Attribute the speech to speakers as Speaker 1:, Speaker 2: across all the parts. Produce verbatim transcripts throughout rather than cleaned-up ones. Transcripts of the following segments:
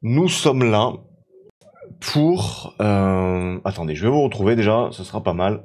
Speaker 1: Nous sommes là pour... Euh... Attendez, je vais vous retrouver déjà, ce sera pas mal.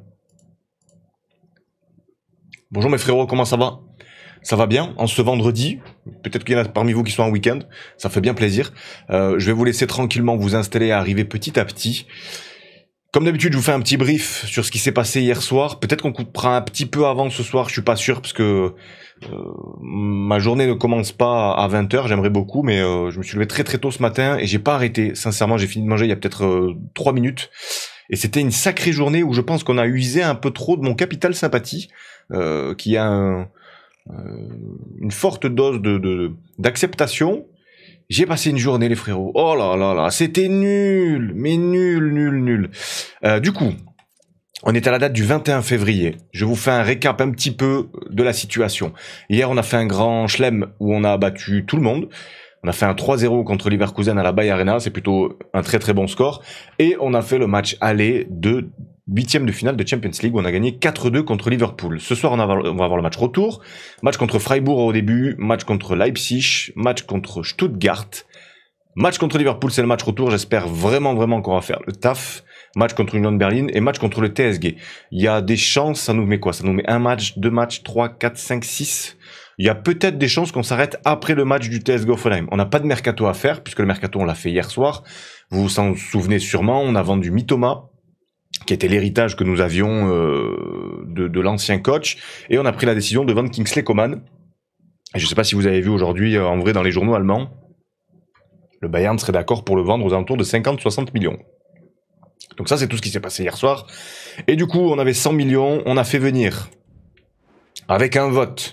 Speaker 1: Bonjour mes frérots, comment ça va? Ça va bien en ce vendredi? Peut-être qu'il y en a parmi vous qui sont en week-end, ça fait bien plaisir. Euh, je vais vous laisser tranquillement vous installer et arriver petit à petit. Comme d'habitude, je vous fais un petit brief sur ce qui s'est passé hier soir. Peut-être qu'on coupera un petit peu avant ce soir, je suis pas sûr, parce que euh, ma journée ne commence pas à vingt heures, j'aimerais beaucoup, mais euh, je me suis levé très très tôt ce matin et j'ai pas arrêté. Sincèrement, j'ai fini de manger il y a peut-être euh, trois minutes. Et c'était une sacrée journée où je pense qu'on a usé un peu trop de mon capital sympathie, euh, qui a un, euh, une forte dose de, de, d'acceptation. J'ai passé une journée, les frérots. Oh là là là, c'était nul, mais nul, nul, nul. Euh, du coup, on est à la date du vingt et un février. Je vous fais un récap un petit peu de la situation. Hier, on a fait un grand chelem où on a battu tout le monde. On a fait un trois zéro contre Leverkusen à la Bay Arena, c'est plutôt un très très bon score. Et on a fait le match aller de huitième de finale de Champions League où on a gagné quatre deux contre Liverpool. Ce soir, on, a, on va avoir le match retour. Match contre Freiburg au début, match contre Leipzig, match contre Stuttgart. Match contre Liverpool, c'est le match retour. J'espère vraiment vraiment qu'on va faire le taf. Match contre Union de Berlin et match contre le T S G. Il y a des chances, ça nous met quoi? Ça nous met un match, deux matchs, trois, quatre, cinq, six... Il y a peut-être des chances qu'on s'arrête après le match du T S G Hoffenheim. On n'a pas de mercato à faire, puisque le mercato, on l'a fait hier soir. Vous vous en souvenez sûrement, on a vendu Mitoma, qui était l'héritage que nous avions euh, de, de l'ancien coach, et on a pris la décision de vendre Kingsley Coman. Et je ne sais pas si vous avez vu aujourd'hui, euh, en vrai, dans les journaux allemands, le Bayern serait d'accord pour le vendre aux alentours de cinquante à soixante millions. Donc ça, c'est tout ce qui s'est passé hier soir. Et du coup, on avait cent millions, on a fait venir, avec un vote...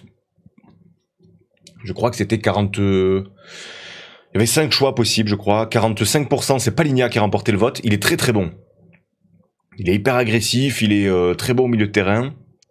Speaker 1: Je crois que c'était quarante... Il y avait cinq choix possibles, je crois. quarante-cinq pour cent, c'est Paligna qui a remporté le vote. Il est très très bon. Il est hyper agressif, il est euh, très bon au milieu de terrain.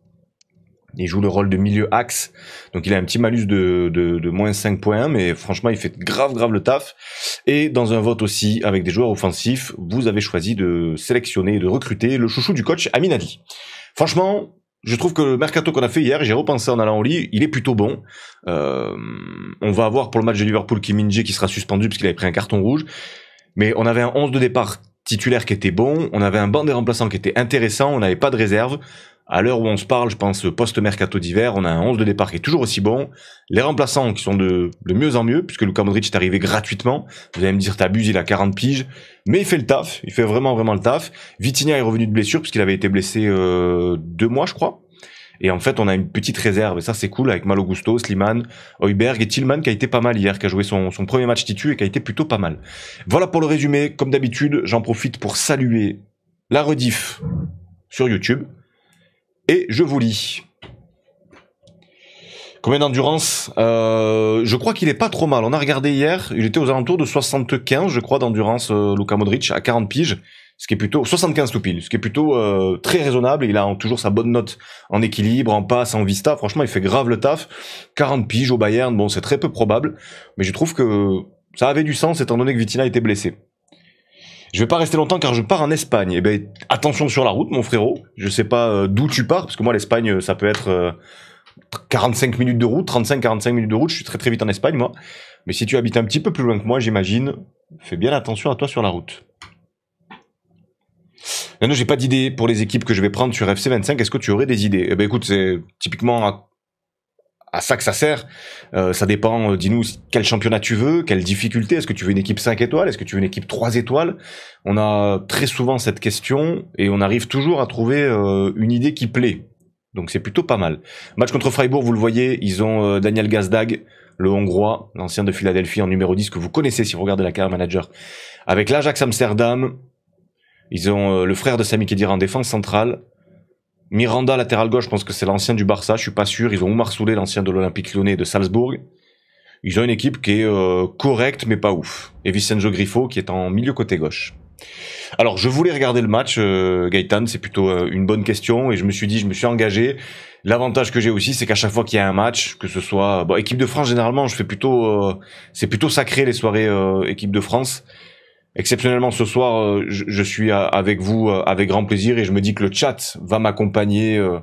Speaker 1: Il joue le rôle de milieu axe. Donc il a un petit malus de, de, de moins cinq point un, mais franchement, il fait grave grave le taf. Et dans un vote aussi, avec des joueurs offensifs, vous avez choisi de sélectionner et de recruter le chouchou du coach, Amin Ali. Franchement... Je trouve que le mercato qu'on a fait hier, j'ai repensé en allant au lit, il est plutôt bon. Euh, on va avoir pour le match de Liverpool Kim Min-jae qui sera suspendu parce qu'il avait pris un carton rouge. Mais on avait un onze de départ titulaire qui était bon, on avait un banc des remplaçants qui était intéressant, on n'avait pas de réserve. À l'heure où on se parle, je pense post-mercato d'hiver, on a un onze de départ qui est toujours aussi bon. Les remplaçants qui sont de, de mieux en mieux, puisque Luka Modric est arrivé gratuitement. Vous allez me dire, t'abuses, il a quarante piges. Mais il fait le taf, il fait vraiment vraiment le taf. Vitinha est revenu de blessure, puisqu'il avait été blessé euh, deux mois, je crois. Et en fait, on a une petite réserve, et ça c'est cool, avec Malo Gusto, Slimane, Højbjerg et Tillman qui a été pas mal hier, qui a joué son, son premier match titu et qui a été plutôt pas mal. Voilà pour le résumé. Comme d'habitude, j'en profite pour saluer la rediff sur YouTube. Et je vous lis. Combien d'endurance? euh, Je crois qu'il est pas trop mal. On a regardé hier, il était aux alentours de soixante-quinze, je crois, d'endurance, euh, Luka Modric, à quarante piges. Ce qui est plutôt... soixante-quinze tout pile, ce qui est plutôt euh, très raisonnable. Il a en, toujours sa bonne note en équilibre, en passe, en vista. Franchement, il fait grave le taf. quarante piges au Bayern, bon, c'est très peu probable. Mais je trouve que ça avait du sens, étant donné que Vitinha était blessé. Je vais pas rester longtemps car je pars en Espagne. Eh ben, attention sur la route, mon frérot. Je sais pas euh, d'où tu pars, parce que moi, l'Espagne, ça peut être euh, quarante-cinq minutes de route, trente-cinq à quarante-cinq minutes de route. Je suis très très vite en Espagne, moi. Mais si tu habites un petit peu plus loin que moi, j'imagine, fais bien attention à toi sur la route. Non, non, j'ai pas d'idée pour les équipes que je vais prendre sur F C vingt-cinq. Est-ce que tu aurais des idées? Eh ben, écoute, c'est typiquement à, à ça que ça sert. Euh, ça dépend, euh, dis-nous quel championnat tu veux, quelle difficulté. Est-ce que tu veux une équipe cinq étoiles? Est-ce que tu veux une équipe trois étoiles? On a très souvent cette question et on arrive toujours à trouver euh, une idée qui plaît. Donc c'est plutôt pas mal. Match contre Freiburg, vous le voyez, ils ont euh, Daniel Gazdag, le Hongrois, l'ancien de Philadelphie en numéro dix, que vous connaissez si vous regardez la carrière manager. Avec l'Ajax Amsterdam, ils ont euh, le frère de Sami Khedira en défense centrale. Miranda, latéral gauche, je pense que c'est l'ancien du Barça, je suis pas sûr. Ils ont Oumar Soulé, l'ancien de l'Olympique Lyonnais et de Salzbourg. Ils ont une équipe qui est euh, correcte, mais pas ouf. Et Vicenzo Griffo, qui est en milieu côté gauche. Alors, je voulais regarder le match, euh, Gaëtan, c'est plutôt euh, une bonne question, et je me suis dit, je me suis engagé. L'avantage que j'ai aussi, c'est qu'à chaque fois qu'il y a un match, que ce soit... Bon, équipe de France, généralement, je fais plutôt... Euh, c'est plutôt sacré, les soirées euh, équipe de France. Exceptionnellement ce soir, euh, je, je suis avec vous euh, avec grand plaisir et je me dis que le chat va m'accompagner euh,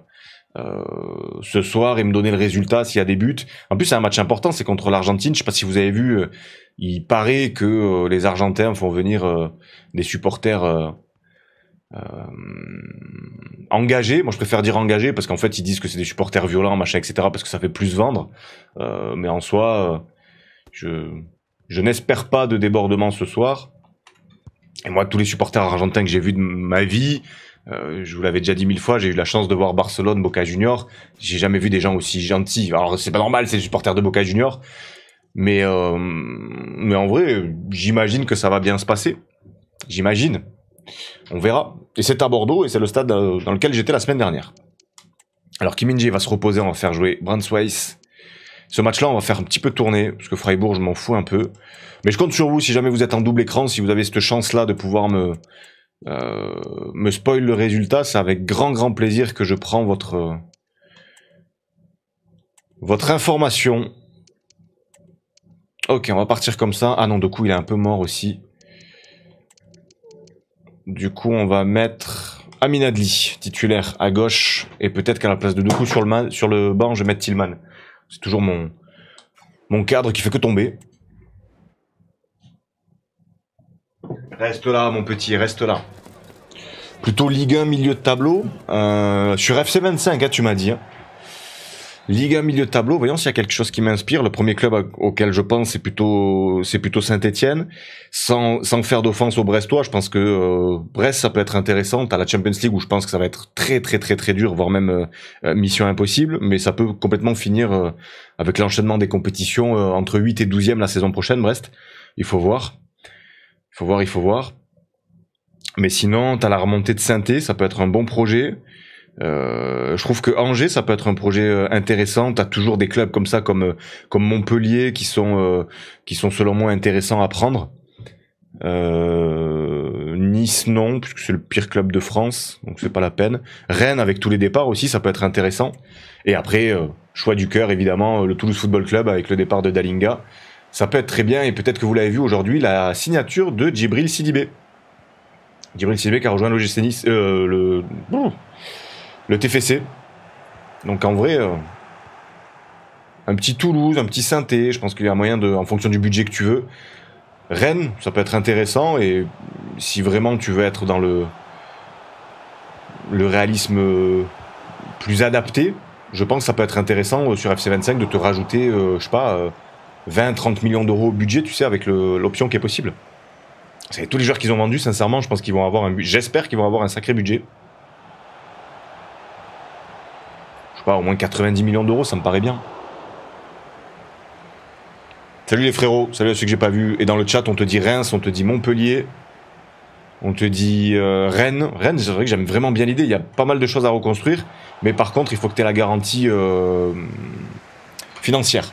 Speaker 1: euh, ce soir et me donner le résultat s'il y a des buts. En plus, c'est un match important, c'est contre l'Argentine. Je sais pas si vous avez vu, euh, il paraît que euh, les Argentins font venir euh, des supporters euh, euh, engagés. Moi, je préfère dire engagés parce qu'en fait, ils disent que c'est des supporters violents, machin, et cetera. Parce que ça fait plus vendre. Euh, mais en soi, euh, je, je n'espère pas de débordement ce soir. Et moi, tous les supporters argentins que j'ai vus de ma vie, euh, je vous l'avais déjà dit mille fois, j'ai eu la chance de voir Barcelone, Boca Juniors. J'ai jamais vu des gens aussi gentils. Alors, c'est pas normal, c'est les supporters de Boca Juniors. Mais, euh, mais en vrai, j'imagine que ça va bien se passer. J'imagine. On verra. Et c'est à Bordeaux, et c'est le stade dans lequel j'étais la semaine dernière. Alors, Kim Min-jae va se reposer, on va faire jouer Brandt-Weiss. Ce match-là, on va faire un petit peu tourner, parce que Freiburg, je m'en fous un peu. Mais je compte sur vous, si jamais vous êtes en double écran, si vous avez cette chance-là de pouvoir me, euh, me spoil le résultat, c'est avec grand, grand plaisir que je prends votre, euh, votre information. Ok, on va partir comme ça. Ah non, du coup, il est un peu mort aussi. Du coup, on va mettre Amin Adli, titulaire à gauche, et peut-être qu'à la place de Doku sur le, man, sur le banc, je vais mettre Tillman. C'est toujours mon, mon cadre qui fait que tomber. Reste là, mon petit, reste là. Plutôt Ligue un, milieu de tableau. Euh, sur F C vingt-cinq, hein, tu m'as dit. Hein. Ligue un, milieu de tableau. Voyons s'il y a quelque chose qui m'inspire. Le premier club auquel je pense, c'est plutôt, c'est plutôt Saint-Etienne. Sans, sans faire d'offense aux Brestois, je pense que euh, Brest, ça peut être intéressant. T'as la Champions League où je pense que ça va être très, très, très, très dur, voire même euh, mission impossible. Mais ça peut complètement finir euh, avec l'enchaînement des compétitions euh, entre huit et douzième la saison prochaine, Brest. Il faut voir. Il faut voir, il faut voir. Mais sinon, t'as la remontée de Saint-Étienne, ça peut être un bon projet. Euh, je trouve que Angers, ça peut être un projet euh, intéressant. T'as toujours des clubs comme ça, comme comme Montpellier, qui sont euh, qui sont selon moi intéressants à prendre. Euh, Nice non, puisque c'est le pire club de France, donc c'est pas la peine. Rennes avec tous les départs aussi, ça peut être intéressant. Et après, euh, choix du cœur évidemment, le Toulouse Football Club avec le départ de Dalinga. Ça peut être très bien, et peut-être que vous l'avez vu aujourd'hui, la signature de Djibril Sidibé. Djibril Sidibé qui a rejoint l'O G C Nice, euh, le, le T F C. Donc en vrai, euh, un petit Toulouse, un petit Saint-Étienne, je pense qu'il y a moyen de, en fonction du budget que tu veux. Rennes, ça peut être intéressant, et si vraiment tu veux être dans le, le réalisme plus adapté, je pense que ça peut être intéressant sur F C vingt-cinq de te rajouter, euh, je sais pas, euh, vingt trente millions d'euros au budget, tu sais, avec l'option qui est possible. C'est tous les joueurs qu'ils ont vendus, sincèrement, je pense qu'ils vont avoir un budget. J'espère qu'ils vont avoir un sacré budget. Je sais pas, au moins quatre-vingt-dix millions d'euros, ça me paraît bien. Salut les frérots, salut à ceux que j'ai pas vus. Et dans le chat, on te dit Reims, on te dit Montpellier, on te dit euh, Rennes. Rennes, c'est vrai que j'aime vraiment bien l'idée. Il y a pas mal de choses à reconstruire, mais par contre, il faut que tu aies la garantie euh, financière.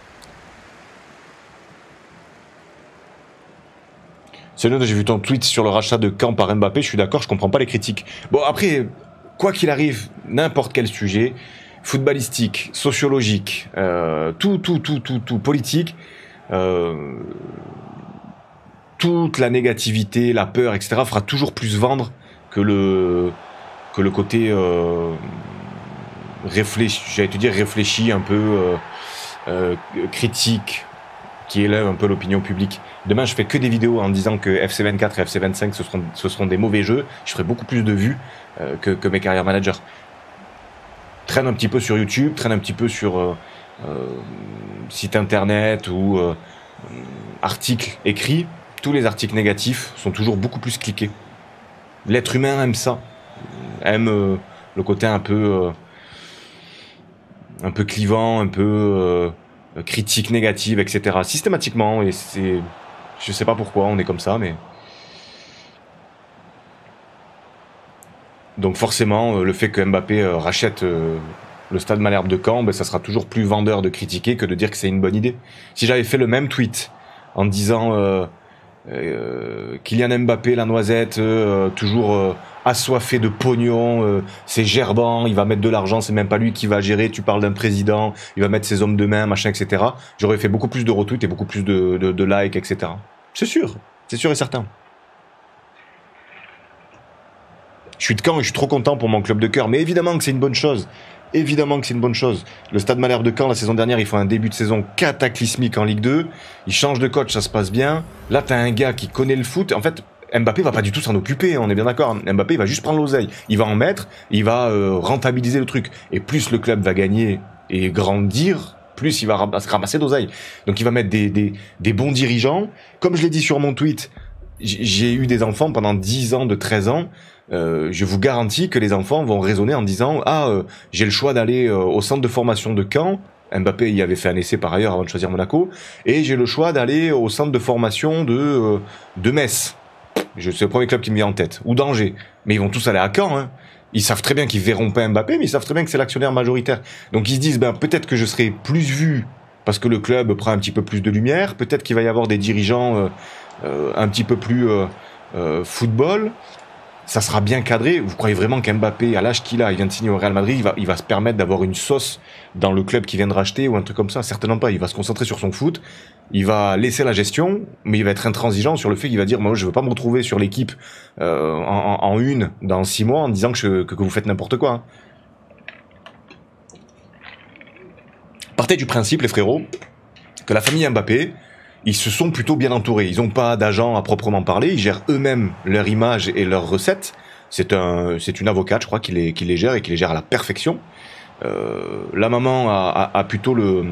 Speaker 1: Salut, j'ai vu ton tweet sur le rachat de Caen par Mbappé. Je suis d'accord, je comprends pas les critiques. Bon, après, quoi qu'il arrive, n'importe quel sujet, footballistique, sociologique, euh, tout, tout, tout, tout, tout, politique. Euh, toute la négativité, la peur, et cetera fera toujours plus vendre que le que le côté euh, réfléchi, j'allais te dire réfléchi, un peu euh, euh, critique, qui élève un peu l'opinion publique. Demain, je fais que des vidéos en disant que F C vingt-quatre et F C vingt-cinq ce seront ce seront des mauvais jeux. Je ferai beaucoup plus de vues euh, que que mes carrières managers. Traîne un petit peu sur YouTube, traîne un petit peu sur euh, euh, site internet ou euh, articles écrits. Tous les articles négatifs sont toujours beaucoup plus cliqués. L'être humain aime ça, aime euh, le côté un peu euh, un peu clivant, un peu euh, critique négative, et cetera. Systématiquement, et c'est, je sais pas pourquoi on est comme ça, mais donc forcément, le fait que Mbappé rachète le Stade Malherbe de Caen, ben ça sera toujours plus vendeur de critiquer que de dire que c'est une bonne idée. Si j'avais fait le même tweet en disant euh, euh, Kylian Mbappé, la noisette, euh, toujours euh, assoiffé de pognon, euh, c'est gerbant, il va mettre de l'argent, c'est même pas lui qui va gérer, tu parles d'un président, il va mettre ses hommes de main, machin, et cetera. J'aurais fait beaucoup plus de retweets et beaucoup plus de, de, de likes, et cetera. C'est sûr, c'est sûr et certain. Je suis de Caen et je suis trop content pour mon club de cœur, mais évidemment que c'est une bonne chose. Évidemment que c'est une bonne chose. Le Stade Malherbe de Caen, la saison dernière, ils font un début de saison cataclysmique en Ligue deux. Ils changent de coach, ça se passe bien. Là, t'as un gars qui connaît le foot. En fait, Mbappé va pas du tout s'en occuper, on est bien d'accord. Mbappé, il va juste prendre l'oseille. Il va en mettre, il va euh, rentabiliser le truc. Et plus le club va gagner et grandir, plus il va ramasser d'oseille. Donc il va mettre des, des, des bons dirigeants. Comme je l'ai dit sur mon tweet, j'ai eu des enfants pendant dix ans, de treize ans. Euh, je vous garantis que les enfants vont raisonner en disant « Ah, euh, j'ai le choix d'aller euh, au centre de formation de Caen ». Mbappé y avait fait un essai par ailleurs avant de choisir Monaco. Et j'ai le choix d'aller au centre de formation de, euh, de Metz. C'est le premier club qui me vient en tête. Ou d'Angers. Mais ils vont tous aller à Caen. Hein. Ils savent très bien qu'ils verront pas Mbappé, mais ils savent très bien que c'est l'actionnaire majoritaire. Donc ils se disent ben, « Peut-être que je serai plus vu parce que le club prend un petit peu plus de lumière. Peut-être qu'il va y avoir des dirigeants euh, euh, un petit peu plus euh, euh, football. » Ça sera bien cadré. Vous croyez vraiment qu'Mbappé, à l'âge qu'il a, il vient de signer au Real Madrid, il va, il va se permettre d'avoir une sauce dans le club qu'il vient de racheter ou un truc comme ça? Certainement pas. Il va se concentrer sur son foot. Il va laisser la gestion, mais il va être intransigeant sur le fait qu'il va dire, moi, je veux pas me retrouver sur l'équipe euh, en, en une dans six mois en disant que, je, que, que vous faites n'importe quoi. Hein. Partez du principe, les frérots, que la famille Mbappé, ils se sont plutôt bien entourés. Ils n'ont pas d'agent à proprement parler. Ils gèrent eux-mêmes leur image et leurs recettes. C'est un, c'est une avocate, je crois, qui les, qui les gère et qui les gère à la perfection. Euh, la maman a, a, a plutôt le,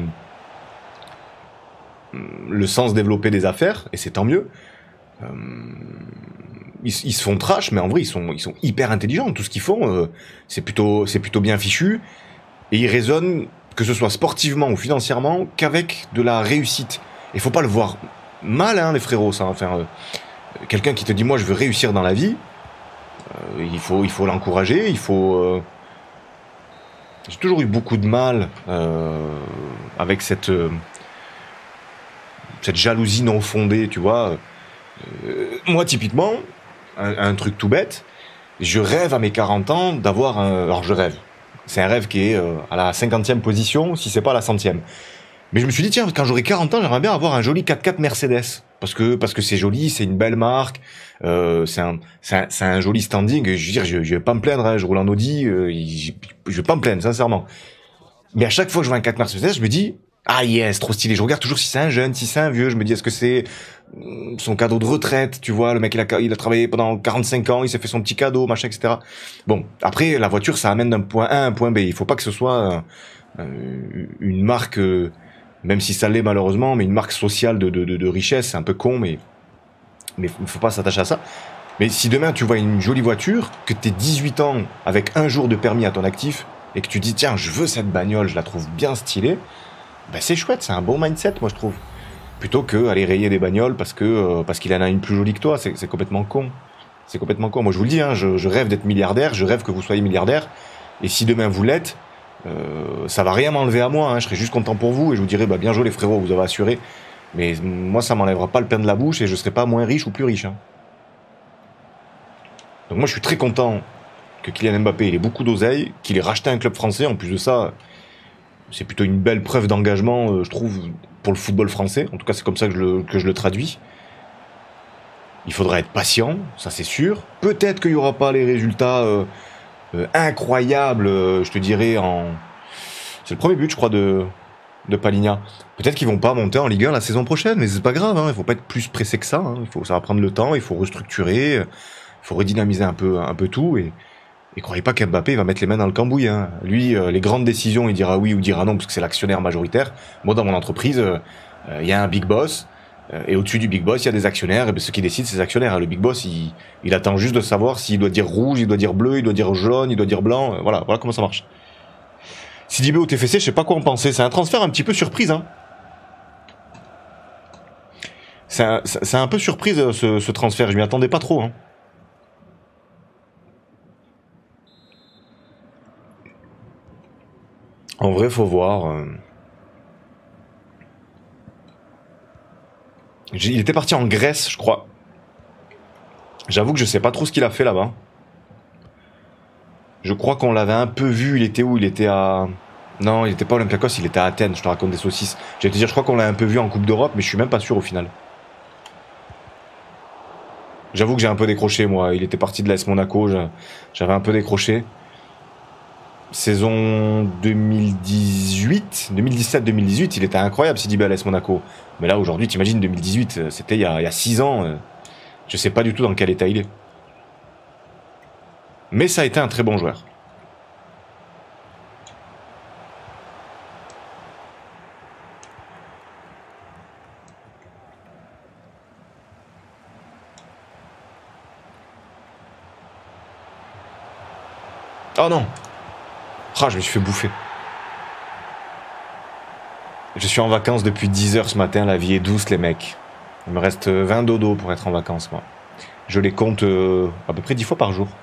Speaker 1: le sens développé des affaires, et c'est tant mieux. Euh, ils, ils se font trash, mais en vrai, ils sont, ils sont hyper intelligents. Tout ce qu'ils font, euh, c'est plutôt, c'est plutôt bien fichu. Et ils raisonnent, que ce soit sportivement ou financièrement, qu'avec de la réussite. Il faut pas le voir mal, hein, les frérots, ça. Enfin, euh, quelqu'un qui te dit, moi, je veux réussir dans la vie, euh, il faut, il faut l'encourager, il faut. Euh... J'ai toujours eu beaucoup de mal euh, avec cette euh, cette jalousie non fondée, tu vois. Euh, moi, typiquement, un, un truc tout bête, je rêve à mes quarante ans d'avoir un. Alors, je rêve. C'est un rêve qui est euh, à la cinquantième position, si c'est pas à la centième. Mais je me suis dit, tiens, quand j'aurai quarante ans, j'aimerais bien avoir un joli quatre-quatre Mercedes. Parce que parce que c'est joli, c'est une belle marque, euh, c'est un, un, un joli standing. Je veux dire, je, je vais pas me plaindre, hein, je roule en Audi, euh, je, je vais pas me plaindre, sincèrement. Mais à chaque fois que je vois un quatre Mercedes, je me dis, ah yes, trop stylé. Je regarde toujours si c'est un jeune, si c'est un vieux. Je me dis, est-ce que c'est son cadeau de retraite, tu vois, le mec il a, il a travaillé pendant quarante-cinq ans, il s'est fait son petit cadeau, machin, et cetera. Bon, après, la voiture, ça amène d'un point A à un point B. Il faut pas que ce soit euh, une marque... Euh, même si ça l'est malheureusement, mais une marque sociale de, de, de, de richesse, c'est un peu con, mais mais faut pas s'attacher à ça. Mais si demain tu vois une jolie voiture, que t'es dix-huit ans avec un jour de permis à ton actif, et que tu dis tiens, je veux cette bagnole, je la trouve bien stylée, ben c'est chouette, c'est un bon mindset, moi je trouve. Plutôt que aller rayer des bagnoles parce que euh, parce qu'il en a une plus jolie que toi, c'est complètement con. C'est complètement con. Moi je vous le dis, hein, je, je rêve d'être milliardaire, je rêve que vous soyez milliardaire, et si demain vous l'êtes, Euh, ça va rien m'enlever à moi, hein. Je serai juste content pour vous et je vous dirai bah bien joué les frérots, vous avez assuré. Mais moi ça m'enlèvera pas le pain de la bouche et je serai pas moins riche ou plus riche. Hein. Donc moi je suis très content que Kylian Mbappé il ait beaucoup d'oseille, qu'il ait racheté un club français. En plus de ça, c'est plutôt une belle preuve d'engagement, euh, je trouve, pour le football français. En tout cas c'est comme ça que je le, que je le traduis. Il faudra être patient, ça c'est sûr. Peut-être qu'il y aura pas les résultats. Euh, Euh, incroyable, euh, je te dirais, en... C'est le premier but, je crois, de, de Palinha. Peut-être qu'ils vont pas monter en Ligue un la saison prochaine, mais c'est pas grave, hein, il faut pas être plus pressé que ça. Hein, il faut, ça va prendre le temps, il faut restructurer, il faut redynamiser un peu, un peu tout, et, et croyez pas qu'Mbappé va mettre les mains dans le cambouis. Hein. Lui, euh, les grandes décisions, il dira oui ou dira non, parce que c'est l'actionnaire majoritaire. Moi, dans mon entreprise, il euh, euh, y a un big boss, et au-dessus du big boss, il y a des actionnaires, et bien ceux qui décident, c'est les actionnaires. Le big boss, il, il attend juste de savoir s'il doit dire rouge, il doit dire bleu, il doit dire jaune, il doit dire blanc. Voilà, voilà comment ça marche. Sidibé au T F C, je sais pas quoi en penser. C'est un transfert un petit peu surprise. Hein. C'est un, un peu surprise, ce, ce transfert. Je m'y attendais pas trop. Hein. En vrai, faut voir... Euh... Il était parti en Grèce, je crois. J'avoue que je sais pas trop ce qu'il a fait là-bas. Je crois qu'on l'avait un peu vu. Il était où? Il était à... Non, il était pas à Olympiakos, il était à Athènes. Je te raconte des saucisses. J'allais te dire, je crois qu'on l'a un peu vu en Coupe d'Europe, mais je suis même pas sûr au final. J'avoue que j'ai un peu décroché, moi. Il était parti de l'A S Monaco. J'avais un peu décroché. saison deux mille dix-huit, deux mille dix-sept deux mille dix-huit, il était incroyable Sidibé à l'A S Monaco. Mais là aujourd'hui, t'imagines deux mille dix-huit, c'était il y a six ans. Euh, je sais pas du tout dans quel état il est. Mais ça a été un très bon joueur. Oh non! Ah, je me suis fait bouffer. Je suis en vacances depuis dix heures ce matin, la vie est douce les mecs. Il me reste vingt dodos pour être en vacances moi. Je les compte euh, à peu près dix fois par jour.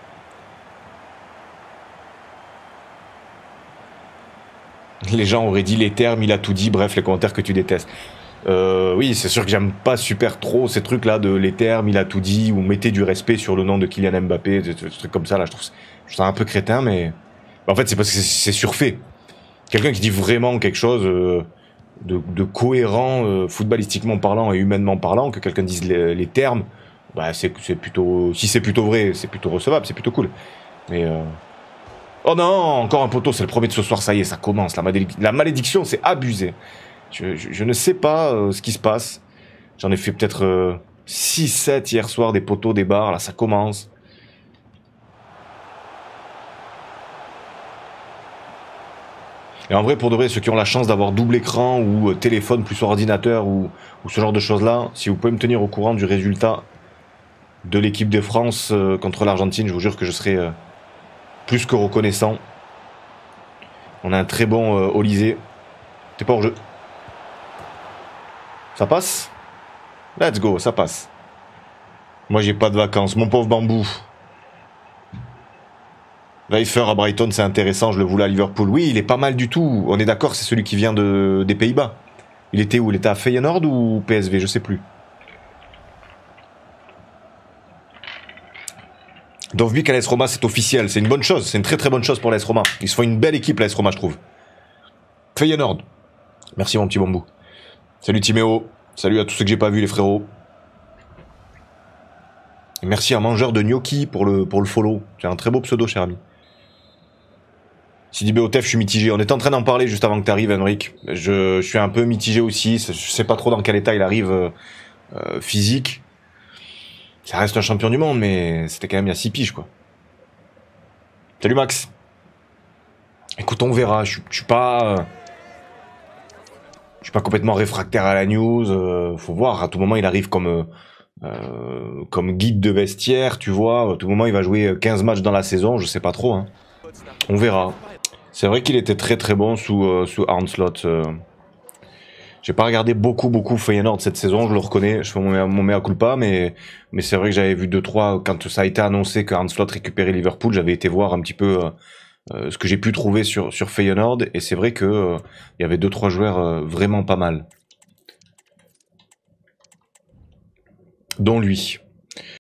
Speaker 1: Les gens auraient dit les termes, il a tout dit, bref, les commentaires que tu détestes. Euh, oui, c'est sûr que j'aime pas super trop ces trucs là de les termes, il a tout dit, ou mettez du respect sur le nom de Kylian Mbappé, des trucs comme ça là, je trouve, je trouve ça un peu crétin, mais en fait c'est parce que c'est surfait. Quelqu'un qui dit vraiment quelque chose euh, de, de cohérent, euh, footballistiquement parlant et humainement parlant, que quelqu'un dise les, les termes, bah c'est plutôt, si c'est plutôt vrai, c'est plutôt recevable, c'est plutôt cool. Mais euh... oh non, encore un poteau, c'est le premier de ce soir, ça y est, ça commence, la, malédic la malédiction, c'est abusé. Je, je, je ne sais pas euh, ce qui se passe. J'en ai fait peut-être euh, six sept hier soir, des poteaux, des barres, là ça commence. Et en vrai, pour de vrai, ceux qui ont la chance d'avoir double écran ou euh, téléphone plus ordinateur ou, ou ce genre de choses-là, si vous pouvez me tenir au courant du résultat de l'équipe de France euh, contre l'Argentine, je vous jure que je serai euh, plus que reconnaissant. On a un très bon euh, Olysée. T'es pas hors jeu. Ça passe? Let's go, ça passe. Moi, j'ai pas de vacances. Mon pauvre bambou. Weifer à Brighton, c'est intéressant. Je le voulais à Liverpool. Oui, il est pas mal du tout. On est d'accord, c'est celui qui vient de, des Pays-Bas. Il était où? Il était à Feyenoord ou P S V? Je sais plus. Dovbyk à l'A S Roma, c'est officiel. C'est une bonne chose. C'est une très très bonne chose pour l'A S Roma. Ils se font une belle équipe, l'A S Roma, je trouve. Feyenoord. Merci, mon petit bambou. Salut Timéo. Salut à tous ceux que j'ai pas vus, les frérots. Et merci à Mangeur de Gnocchi pour le, pour le follow. Tu as un très beau pseudo, cher ami. Sidibé Otef, je suis mitigé. On est en train d'en parler juste avant que tu arrives, Henrik. Je, je suis un peu mitigé aussi. Je sais pas trop dans quel état il arrive euh, euh, physique. Ça reste un champion du monde, mais c'était quand même il y a six piges, quoi. Salut Max. Écoute, on verra. Je, je suis pas... Euh, je suis pas complètement réfractaire à la news. Euh, faut voir. À tout moment, il arrive comme... Euh, Euh, comme guide de vestiaire, tu vois, à tout moment il va jouer quinze matchs dans la saison, je sais pas trop, hein. On verra. C'est vrai qu'il était très très bon sous, euh, sous Arne Slot. Euh. J'ai pas regardé beaucoup beaucoup Feyenoord cette saison, je le reconnais, je fais mon, mon mea culpa, mais, mais c'est vrai que j'avais vu deux trois, quand ça a été annoncé que Arne Slot récupérait Liverpool, j'avais été voir un petit peu euh, euh, ce que j'ai pu trouver sur, sur Feyenoord, et c'est vrai que euh, il y avait deux trois joueurs euh, vraiment pas mal. Dont lui.